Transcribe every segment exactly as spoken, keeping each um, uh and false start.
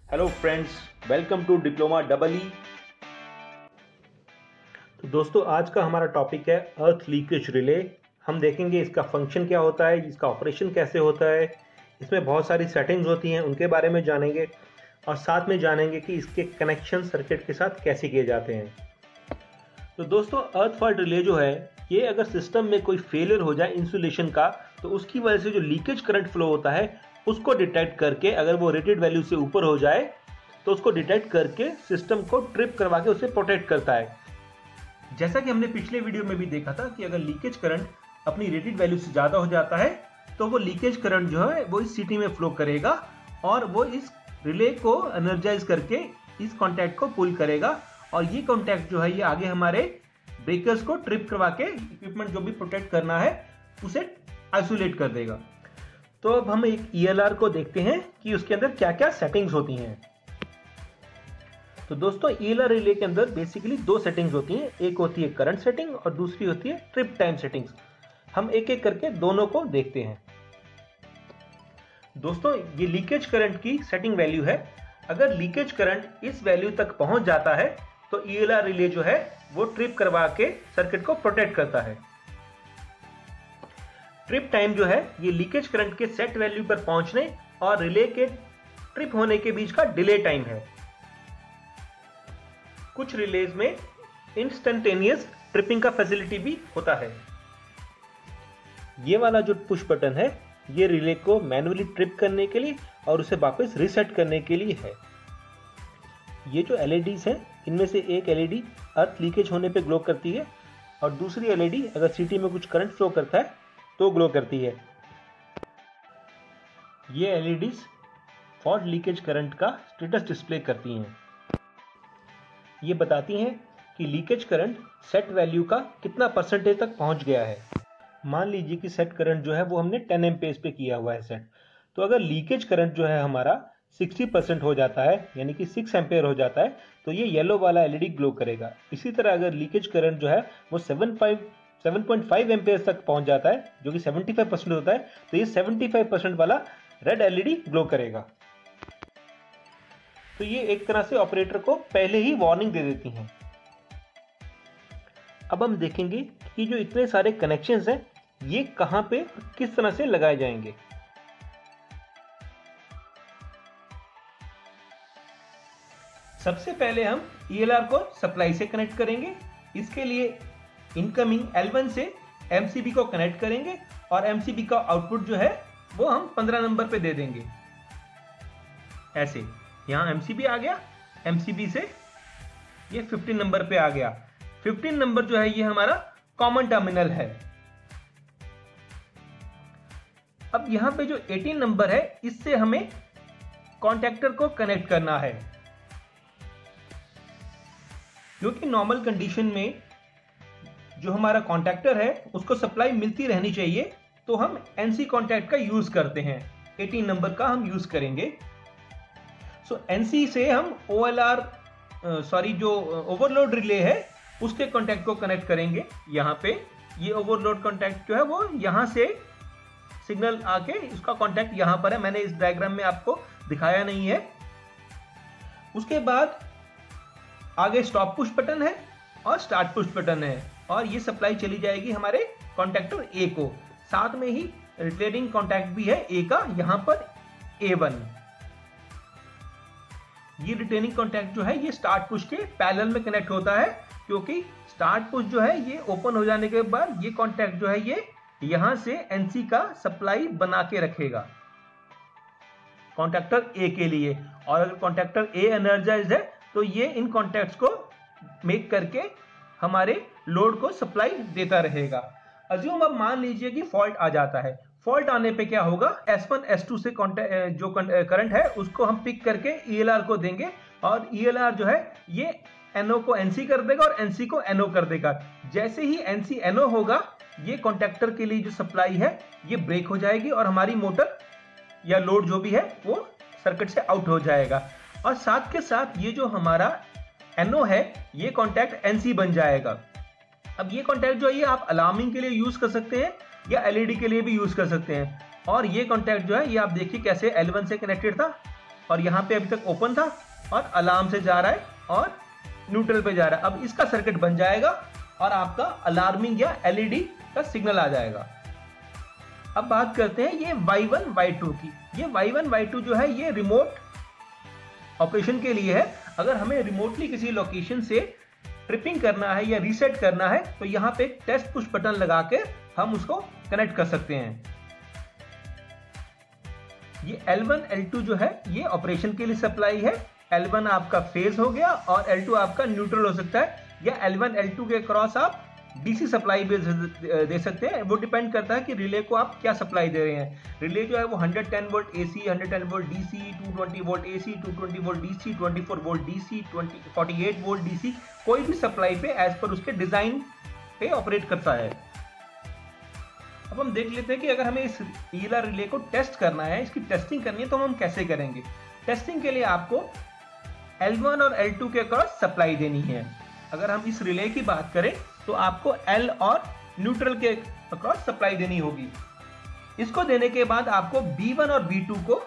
Hello friends, welcome to diploma double E. तो दोस्तों, आज का हमारा टॉपिक है अर्थ लीकेज रिले। हम देखेंगे इसका फंक्शन क्या होता है, इसका ऑपरेशन कैसे होता है, इसमें बहुत सारी सेटिंग्स होती हैं, उनके बारे में जानेंगे और साथ में जानेंगे कि इसके कनेक्शन सर्किट के साथ कैसे किए जाते हैं। तो दोस्तों, अर्थ फॉल्ट रिले जो है, ये अगर सिस्टम में कोई फेलियर हो जाए इंसुलेशन का, तो उसकी वजह से जो लीकेज करंट फ्लो होता है उसको डिटेक्ट करके, अगर वो रेटेड वैल्यू से ऊपर हो जाए तो उसको डिटेक्ट करके सिस्टम को ट्रिप करवा के उसे प्रोटेक्ट करता है। जैसा कि हमने पिछले वीडियो में भी देखा था कि अगर लीकेज करंट अपनी रेटेड वैल्यू से ज़्यादा हो जाता है तो वो लीकेज करंट जो है वो इस सीटी में फ्लो करेगा और वो इस रिले को एनर्जाइज करके इस कॉन्टैक्ट को पुल करेगा और ये कॉन्टैक्ट जो है ये आगे हमारे ब्रेकर्स को ट्रिप करवा के इक्विपमेंट जो भी प्रोटेक्ट करना है उसे आइसोलेट कर देगा। तो अब हम एक ई एल आर को देखते हैं कि उसके अंदर क्या क्या सेटिंग्स होती हैं। तो दोस्तों, ई एल आर रिले के अंदर बेसिकली दो सेटिंग्स होती हैं, एक होती है करंट सेटिंग और दूसरी होती है ट्रिप टाइम सेटिंग्स। हम एक एक करके दोनों को देखते हैं। दोस्तों, ये लीकेज करंट की सेटिंग वैल्यू है। अगर लीकेज करंट इस वैल्यू तक पहुंच जाता है तो ई एल आर रिले जो है वो ट्रिप करवा के सर्किट को प्रोटेक्ट करता है। ट्रिप टाइम जो है ये लीकेज करंट के सेट वैल्यू पर पहुंचने और रिले के ट्रिप होने के बीच का डिले टाइम है। कुछ रिलेज में इंस्टेंटेनियस ट्रिपिंग का फैसिलिटी भी होता है। ये वाला जो पुश बटन है ये रिले को मैन्युअली ट्रिप करने के लिए और उसे वापस रीसेट करने के लिए है। ये जो एल ई डीज हैं इनमें से एक L E D earth leakage होने पे ग्लो करती है और दूसरी एल ई डी अगर सीटी में कुछ करंट फ्लो करता है तो ग्लो करती है। ये L E Ds fault leakage current का स्टेटस डिस्प्ले करती हैं। ये बताती हैं कि लीकेज करंट सेट वैल्यू का कितना परसेंटेज तक पहुंच गया है। मान लीजिए कि सेट करंट जो है वो हमने टेन एम्पेयर पे किया हुआ है सेट, तो अगर लीकेज करंट जो है हमारा साठ परसेंट हो जाता है यानी कि छह एम्पेयर हो जाता है तो ये येलो वाला एल ई डी ग्लो करेगा। इसी तरह अगर लीकेज करंट जो है वो सात पॉइंट फाइव एम्पेयर तक पहुंच जाता है जो कि पचहत्तर परसेंट होता है तो ये पचहत्तर परसेंट वाला red L E D glow करेगा। तो ये एक तरह से ऑपरेटर को पहले ही वार्निंग दे देती हैं। अब हम देखेंगे कि जो इतने सारे कनेक्शंस हैं ये कहां पे किस तरह से लगाए जाएंगे। सबसे पहले हम ई एल आर को सप्लाई से कनेक्ट करेंगे। इसके लिए इनकमिंग एल वन से एम सी बी को कनेक्ट करेंगे और एम सी बी का आउटपुट जो है वो हम पंद्रह नंबर पे दे देंगे। ऐसे यहां एम सी बी आ गया, एम सी बी से ये पंद्रह नंबर पे आ गया। पंद्रह नंबर जो है ये हमारा कॉमन टर्मिनल है। अब यहां पे जो अठारह नंबर है इससे हमें कॉन्टैक्टर को कनेक्ट करना है, क्योंकि नॉर्मल कंडीशन में जो हमारा कॉन्टैक्टर है उसको सप्लाई मिलती रहनी चाहिए, तो हम एन सी कॉन्टैक्ट का यूज करते हैं। अठारह नंबर का हम यूज करेंगे। सो एन सी से हम ओ एल आर सॉरी जो ओवरलोड रिले है उसके कॉन्टैक्ट को कनेक्ट करेंगे। यहाँ पे ये ओवरलोड कॉन्टैक्ट जो है वो यहाँ से सिग्नल आके उसका कॉन्टैक्ट यहाँ पर है, मैंने इस डायग्राम में आपको दिखाया नहीं है। उसके बाद आगे स्टॉप पुश बटन है और स्टार्ट पुश बटन है और ये सप्लाई चली जाएगी हमारे कॉन्टैक्टर ए को। साथ में ही रिटेनिंग कॉन्टैक्ट भी है ए का, यहाँ पर ए वन। ये रिटेनिंग कॉन्टैक्ट जो है ये स्टार्ट पुश के पैरेलल में कनेक्ट होता है, क्योंकि स्टार्ट पुश जो है ये ओपन हो जाने के बाद ये कॉन्टैक्ट जो है ये यहां से एन सी का सप्लाई बना के रखेगा कॉन्टैक्टर ए के लिए। और अगर कॉन्टैक्टर ए एनर्जाइज्ड है तो ये इन कॉन्टैक्ट्स को मेक करके हमारे लोड को सप्लाई देता रहेगा। अज्यूम अब मान लीजिए कि फॉल्ट आ जाता है। फॉल्ट आने पे क्या होगा, एस वन एस टू से जो करंट है उसको हम पिक करके ई एल आर को देंगे और ई एल आर जो है ये एन ओ को एन सी कर देगा और एन सी को एन ओ कर देगा। जैसे ही एन सी एन ओ होगा ये कॉन्टैक्टर के लिए जो सप्लाई है ये ब्रेक हो जाएगी और हमारी मोटर या लोड जो भी है वो सर्किट से आउट हो जाएगा। और साथ के साथ ये जो हमारा एन ओ है ये कॉन्टैक्ट एन सी बन जाएगा। अब ये कॉन्टैक्ट जो है ये आप अलार्मिंग के लिए यूज कर सकते हैं या एल ई डी के लिए भी यूज कर सकते हैं। और ये कॉन्टैक्ट जो है ये आप देखिए कैसे एल वन से कनेक्टेड था, और यहाँ पे अभी तक ओपन था और अलार्म से जा रहा है और न्यूट्रल पे जा रहा है। अब इसका सर्किट बन जाएगा और आपका अलार्मिंग या एलईडी का सिग्नल आ जाएगा। अब बात करते हैं ये वाई वन वाई टू की। ये वाई वन वाई टू जो है ये रिमोट ऑपरेशन के लिए है। अगर हमें रिमोटली किसी लोकेशन से ट्रिपिंग करना है या रीसेट करना है तो यहाँ पे एक टेस्ट पुश बटन लगा के हम उसको कनेक्ट कर सकते हैं। ये एल वन एल टू जो है ये ऑपरेशन के लिए सप्लाई है। एल वन आपका फेज हो गया और एल टू आपका न्यूट्रल हो सकता है, या एल वन एल टू के क्रॉस आप डीसी सप्लाई भी दे सकते हैं। वो डिपेंड करता है कि रिले को आप क्या सप्लाई दे रहे हैं। रिले जो है वो one hundred ten volt AC, one hundred ten volt DC, two twenty volt AC, two twenty volt DC, twenty four volt DC, forty eight volt DC, कोई भी सप्लाई पे एज पर उसके design पे operate करता है। अब हम देख लेते हैं कि अगर हमें इस ईएलआर रिले को टेस्ट करना है, इसकी टेस्टिंग करनी है तो हम कैसे करेंगे। टेस्टिंग के लिए आपको एल वन और एल टू के क्रॉस सप्लाई देनी है। अगर हम इस रिले की बात करें तो आपको L और न्यूट्रल के अक्रॉस सप्लाई देनी होगी। इसको देने के बाद आपको बी वन और बी टू को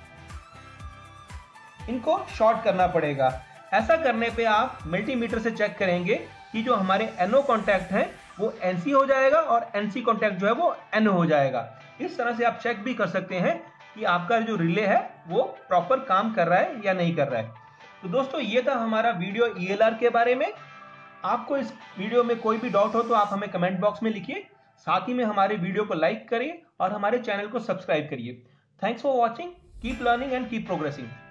इनको शॉर्ट करना पड़ेगा। ऐसा करने पे आप मल्टीमीटर से चेक करेंगे कि जो हमारे एनओ कॉन्टैक्ट है वो एनसी हो जाएगा और एनसी कॉन्टैक्ट जो है वो एन हो जाएगा। इस तरह से आप चेक भी कर सकते हैं कि आपका जो रिले है वो प्रॉपर काम कर रहा है या नहीं कर रहा है। तो दोस्तों ये था हमारा वीडियो ईएलआर के बारे में। आपको इस वीडियो में कोई भी डाउट हो तो आप हमें कमेंट बॉक्स में लिखिए। साथ ही में हमारे वीडियो को लाइक करिए और हमारे चैनल को सब्सक्राइब करिए। Thanks for watching, keep learning and keep progressing.